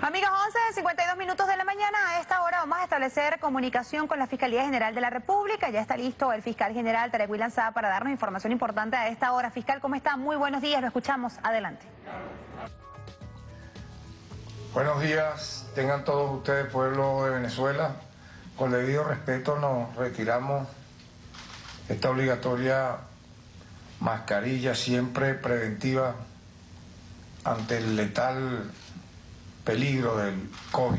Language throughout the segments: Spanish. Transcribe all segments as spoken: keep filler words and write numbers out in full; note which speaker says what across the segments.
Speaker 1: Amigos, once, cincuenta y dos minutos de la mañana. A esta hora vamos a establecer comunicación con la Fiscalía General de la República. Ya está listo el fiscal general Tarek William Saab para darnos información importante a esta hora. Fiscal, ¿cómo está? Muy buenos días, lo escuchamos. Adelante.
Speaker 2: Buenos días, tengan todos ustedes, pueblo de Venezuela. Con debido respeto nos retiramos esta obligatoria mascarilla siempre preventiva ante el letal peligro del COVID.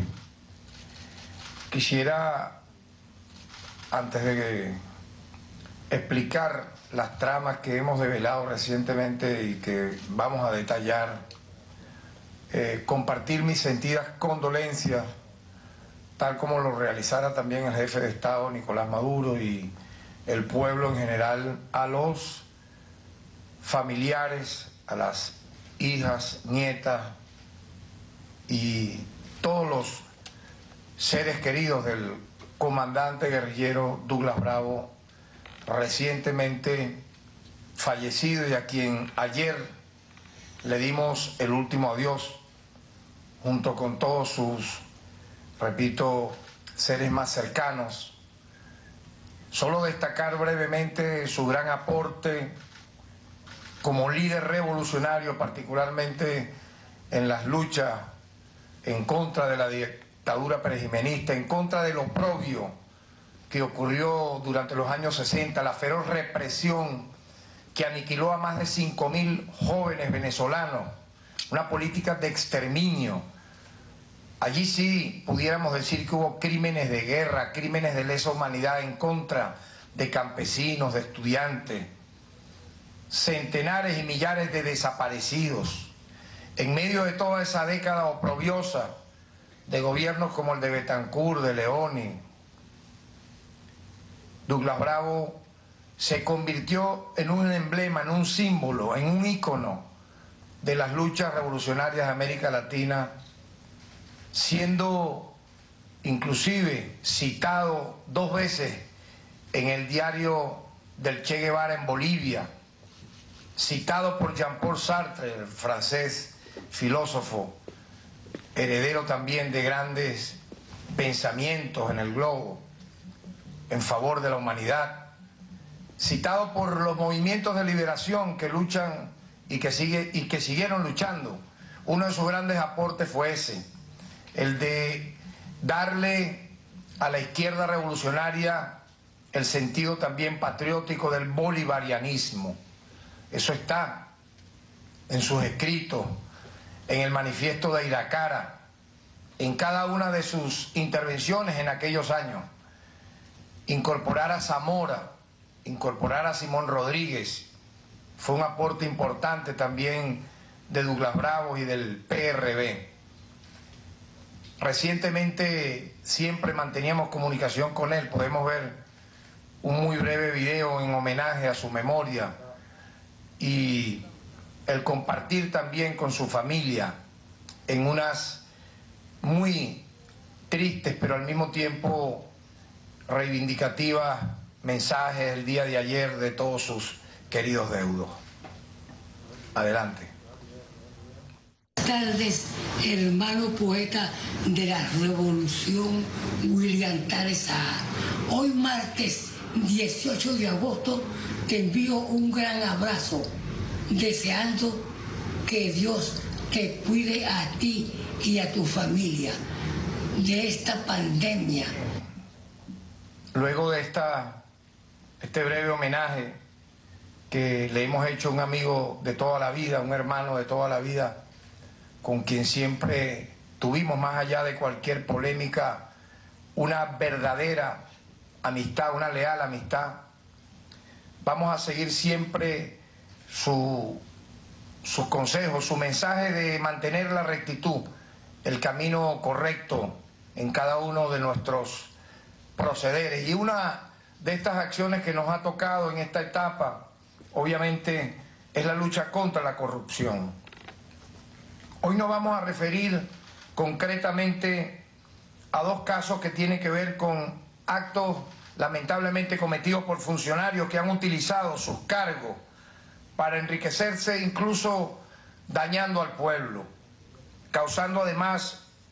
Speaker 2: Quisiera, antes de explicar las tramas que hemos develado recientemente y que vamos a detallar, eh, compartir mis sentidas condolencias, tal como lo realizara también el jefe de Estado, Nicolás Maduro, y el pueblo en general, a los familiares, a las hijas, nietas y todos los seres queridos del comandante guerrillero Douglas Bravo, recientemente fallecido y a quien ayer le dimos el último adiós junto con todos sus, repito, seres más cercanos. Solo destacar brevemente su gran aporte como líder revolucionario, particularmente en las luchas en contra de la dictadura perejimenista, en contra del oprobio que ocurrió durante los años sesenta, la feroz represión que aniquiló a más de cinco mil jóvenes venezolanos, una política de exterminio. Allí sí pudiéramos decir que hubo crímenes de guerra, crímenes de lesa humanidad en contra de campesinos, de estudiantes, centenares y millares de desaparecidos. En medio de toda esa década oprobiosa de gobiernos como el de Betancur, de Leoni, Douglas Bravo se convirtió en un emblema, en un símbolo, en un ícono de las luchas revolucionarias de América Latina, siendo inclusive citado dos veces en el diario del Che Guevara en Bolivia, citado por Jean-Paul Sartre, el francés filósofo, heredero también de grandes pensamientos en el globo en favor de la humanidad, citado por los movimientos de liberación que luchan y que, sigue, y que siguieron luchando. Uno de sus grandes aportes fue ese, el de darle a la izquierda revolucionaria el sentido también patriótico del bolivarianismo. Eso está en sus escritos, en el manifiesto de Iracara, en cada una de sus intervenciones en aquellos años. Incorporar a Zamora, incorporar a Simón Rodríguez, fue un aporte importante también de Douglas Bravo y del P R B. Recientemente siempre manteníamos comunicación con él, podemos ver un muy breve video en homenaje a su memoria y el compartir también con su familia en unas muy tristes pero al mismo tiempo reivindicativas mensajes el día de ayer de todos sus queridos deudos. Adelante.
Speaker 3: Buenas tardes, hermano poeta de la Revolución William Tarek Saab. Hoy martes dieciocho de agosto te envío un gran abrazo, deseando que Dios te cuide a ti y a tu familia de esta pandemia.
Speaker 2: Luego de esta, este breve homenaje que le hemos hecho a un amigo de toda la vida, un hermano de toda la vida, con quien siempre tuvimos, más allá de cualquier polémica, una verdadera amistad, una leal amistad, vamos a seguir siempre su, sus consejos, su mensaje de mantener la rectitud, el camino correcto en cada uno de nuestros procederes. Y una de estas acciones que nos ha tocado en esta etapa, obviamente, es la lucha contra la corrupción. Hoy nos vamos a referir concretamente a dos casos que tienen que ver con actos lamentablemente cometidos por funcionarios que han utilizado sus cargos para enriquecerse, incluso dañando al pueblo, causando además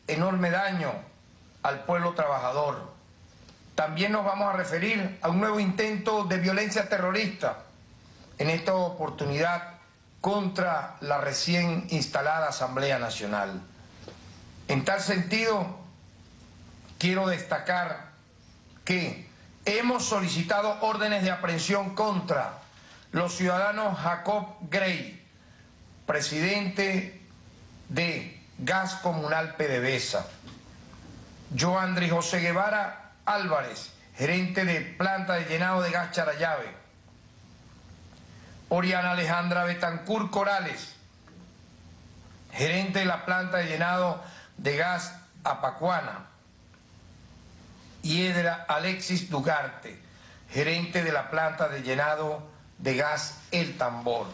Speaker 2: enorme daño al pueblo trabajador. También nos vamos a referir a un nuevo intento de violencia terrorista, en esta oportunidad contra la recién instalada Asamblea Nacional. En tal sentido, quiero destacar que hemos solicitado órdenes de aprehensión contra los ciudadanos Jacob Gray, presidente de Gas Comunal PDVSA, Joandri José Guevara Álvarez, gerente de planta de llenado de gas Charallave, Oriana Alejandra Betancur Corales, gerente de la planta de llenado de gas Apacuana, y Edra Alexis Dugarte, gerente de la planta de llenado de gas El Tambor.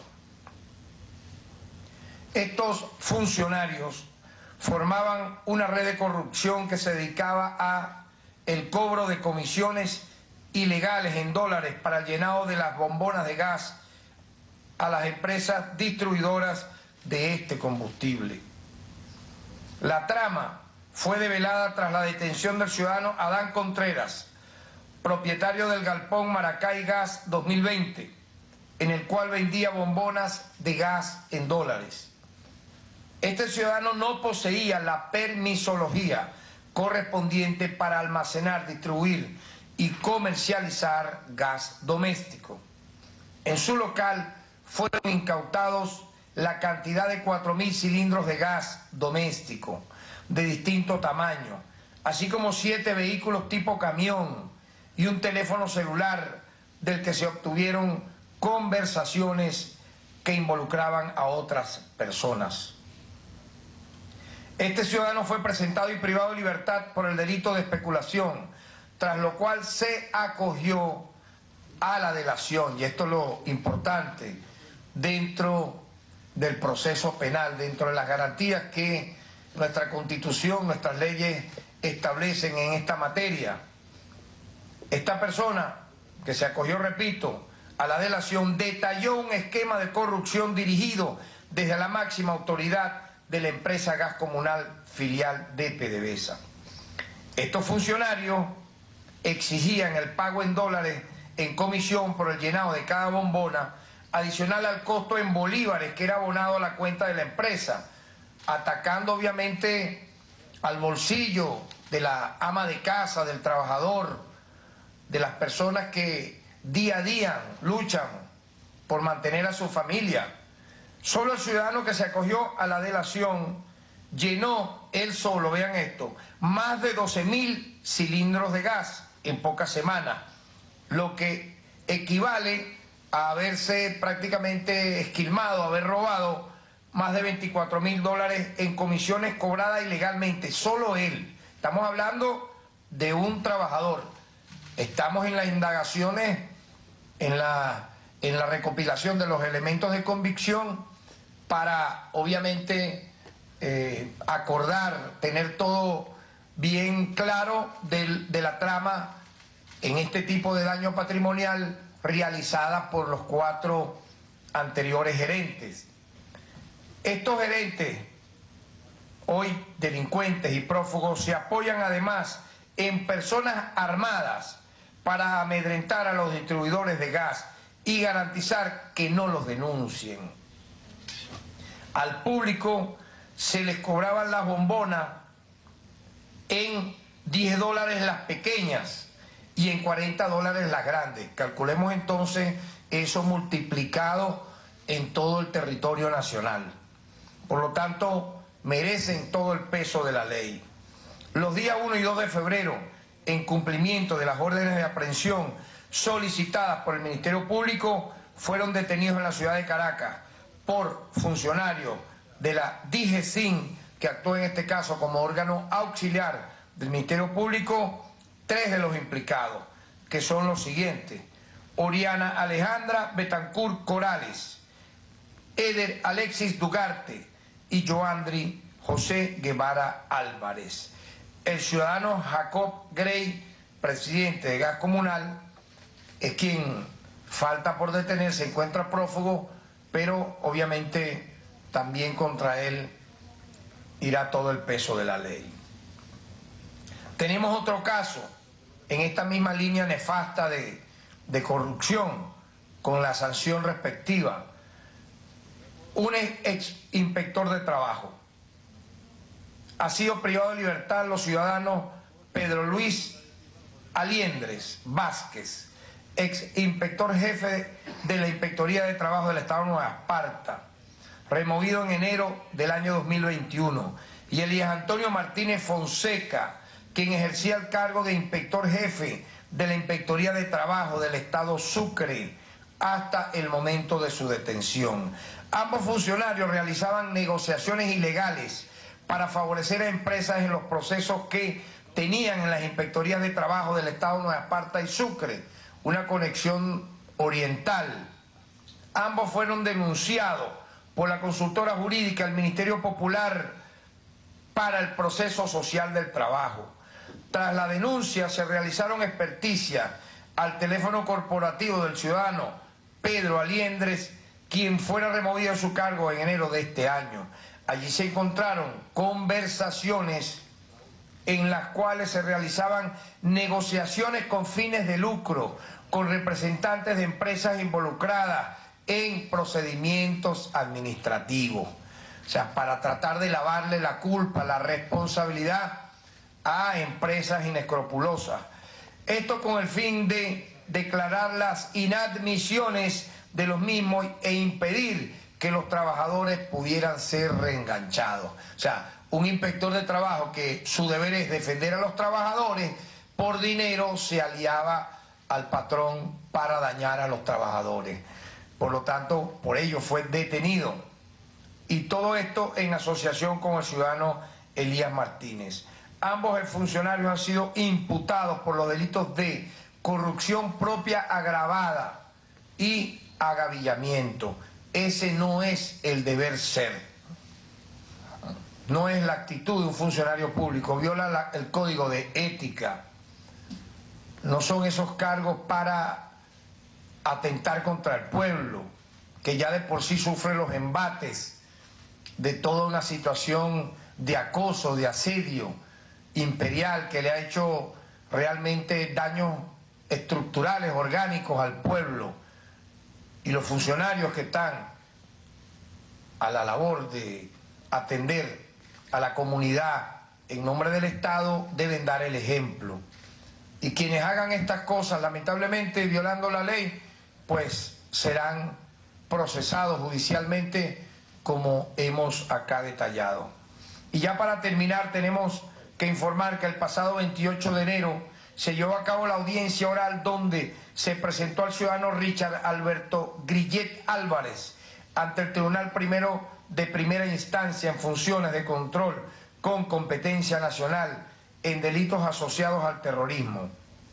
Speaker 2: Estos funcionarios formaban una red de corrupción que se dedicaba a el cobro de comisiones ilegales en dólares para el llenado de las bombonas de gas a las empresas distribuidoras de este combustible. La trama fue develada tras la detención del ciudadano Adán Contreras, propietario del galpón Maracay Gas dos mil veinte, en el cual vendía bombonas de gas en dólares. Este ciudadano no poseía la permisología correspondiente para almacenar, distribuir y comercializar gas doméstico. En su local fueron incautados la cantidad de cuatro mil cilindros de gas doméstico de distinto tamaño, así como siete vehículos tipo camión y un teléfono celular del que se obtuvieron conversaciones que involucraban a otras personas. Este ciudadano fue presentado y privado de libertad por el delito de especulación, tras lo cual se acogió a la delación, y esto es lo importante, dentro del proceso penal, dentro de las garantías que nuestra Constitución, nuestras leyes establecen en esta materia. Esta persona que se acogió, repito, a la delación, detalló un esquema de corrupción dirigido desde la máxima autoridad de la empresa Gas Comunal filial de PDVSA. Estos funcionarios exigían el pago en dólares en comisión por el llenado de cada bombona, adicional al costo en bolívares que era abonado a la cuenta de la empresa, atacando obviamente al bolsillo de la ama de casa, del trabajador, de las personas que día a día luchan por mantener a su familia. Solo el ciudadano que se acogió a la delación llenó él solo, vean esto, más de doce mil cilindros de gas en pocas semanas, lo que equivale a haberse prácticamente esquilmado, haber robado más de veinticuatro mil dólares en comisiones cobradas ilegalmente, solo él. Estamos hablando de un trabajador. Estamos en las indagaciones, en la, en la recopilación de los elementos de convicción para, obviamente, eh, acordar, tener todo bien claro del, de la trama en este tipo de daño patrimonial realizada por los cuatro anteriores gerentes. Estos gerentes, hoy delincuentes y prófugos, se apoyan además en personas armadas para amedrentar a los distribuidores de gas y garantizar que no los denuncien. Al público se les cobraban las bombonas en diez dólares las pequeñas y en cuarenta dólares las grandes. Calculemos entonces eso multiplicado en todo el territorio nacional. Por lo tanto, merecen todo el peso de la ley. Los días uno y dos de febrero, en cumplimiento de las órdenes de aprehensión solicitadas por el Ministerio Público, fueron detenidos en la ciudad de Caracas por funcionarios de la DIGESIN, que actuó en este caso como órgano auxiliar del Ministerio Público, tres de los implicados, que son los siguientes: Oriana Alejandra Betancur Corales, Eder Alexis Dugarte y Joandri José Guevara Álvarez. El ciudadano Jacob Gray, presidente de Gas Comunal, es quien falta por detener, se encuentra prófugo, pero obviamente también contra él irá todo el peso de la ley. Tenemos otro caso en esta misma línea nefasta de, de corrupción, con la sanción respectiva. Un ex inspector de trabajo ha sido privado de libertad los ciudadanos Pedro Luis Aliendres Vázquez, ex inspector jefe de la Inspectoría de Trabajo del Estado de Nueva Esparta, removido en enero del año dos mil veintiuno, y Elías Antonio Martínez Fonseca, quien ejercía el cargo de inspector jefe de la Inspectoría de Trabajo del Estado Sucre hasta el momento de su detención. Ambos funcionarios realizaban negociaciones ilegales para favorecer a empresas en los procesos que tenían en las inspectorías de trabajo del Estado de Nueva Esparta y Sucre una conexión oriental. Ambos fueron denunciados por la consultora jurídica del Ministerio Popular para el Proceso Social del Trabajo. Tras la denuncia se realizaron experticias al teléfono corporativo del ciudadano Pedro Aliendres, quien fuera removido de su cargo en enero de este año. Allí se encontraron conversaciones en las cuales se realizaban negociaciones con fines de lucro con representantes de empresas involucradas en procedimientos administrativos. O sea, para tratar de lavarle la culpa, la responsabilidad a empresas inescrupulosas. Esto con el fin de declarar las inadmisiones de los mismos e impedir que los trabajadores pudieran ser reenganchados. O sea, un inspector de trabajo que su deber es defender a los trabajadores, por dinero se aliaba al patrón para dañar a los trabajadores. Por lo tanto, por ello fue detenido. Y todo esto en asociación con el ciudadano Elías Martínez. Ambos funcionarios han sido imputados por los delitos de corrupción propia agravada y agavillamiento. Ese no es el deber ser. No es la actitud de un funcionario público. Viola la, el código de ética. No son esos cargos para atentar contra el pueblo, que ya de por sí sufre los embates de toda una situación de acoso, de asedio imperial que le ha hecho realmente daños estructurales, orgánicos al pueblo. Y los funcionarios que están a la labor de atender a la comunidad en nombre del Estado deben dar el ejemplo. Y quienes hagan estas cosas, lamentablemente violando la ley, pues serán procesados judicialmente como hemos acá detallado. Y ya para terminar tenemos que informar que el pasado veintiocho de enero se llevó a cabo la audiencia oral donde se presentó al ciudadano Richard Alberto Grillet Álvarez ante el Tribunal Primero de Primera Instancia en funciones de control con competencia nacional en delitos asociados al terrorismo,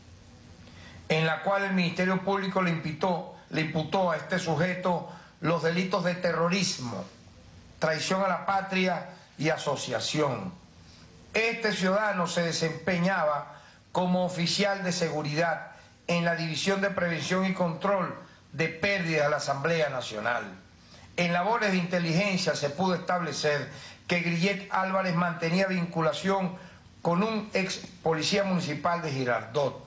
Speaker 2: en la cual el Ministerio Público le imputó, le imputó a este sujeto los delitos de terrorismo, traición a la patria y asociación. Este ciudadano se desempeñaba como oficial de seguridad en la División de Prevención y Control de Pérdidas de la Asamblea Nacional. En labores de inteligencia se pudo establecer que Grillet Álvarez mantenía vinculación con un ex policía municipal de Girardot,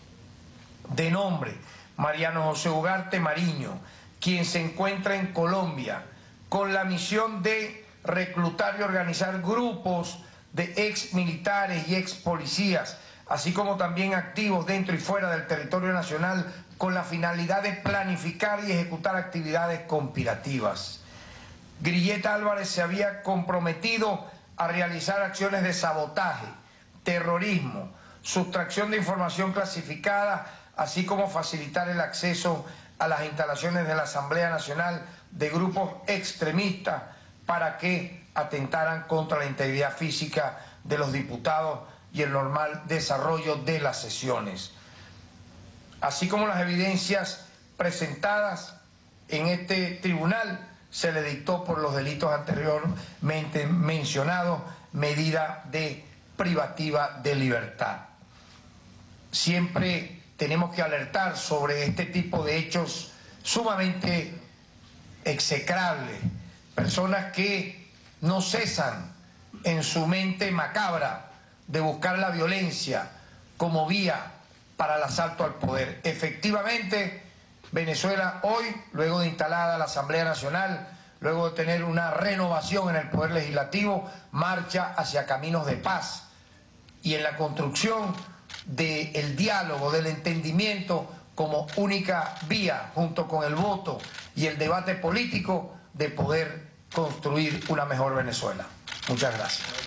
Speaker 2: de nombre Mariano José Ugarte Mariño, quien se encuentra en Colombia con la misión de reclutar y organizar grupos de ex militares y ex policías, así como también activos dentro y fuera del territorio nacional, con la finalidad de planificar y ejecutar actividades conspirativas. Grillet Álvarez se había comprometido a realizar acciones de sabotaje, terrorismo, sustracción de información clasificada, así como facilitar el acceso a las instalaciones de la Asamblea Nacional de grupos extremistas para que atentaran contra la integridad física de los diputados y el normal desarrollo de las sesiones. Así como las evidencias presentadas en este tribunal, se le dictó por los delitos anteriormente mencionados medida de privativa de libertad. Siempre tenemos que alertar sobre este tipo de hechos sumamente execrables, personas que no cesan en su mente macabra de buscar la violencia como vía para el asalto al poder. Efectivamente, Venezuela hoy, luego de instalada la Asamblea Nacional, luego de tener una renovación en el Poder Legislativo, marcha hacia caminos de paz y en la construcción del diálogo, del entendimiento como única vía, junto con el voto y el debate político, de poder construir una mejor Venezuela. Muchas gracias.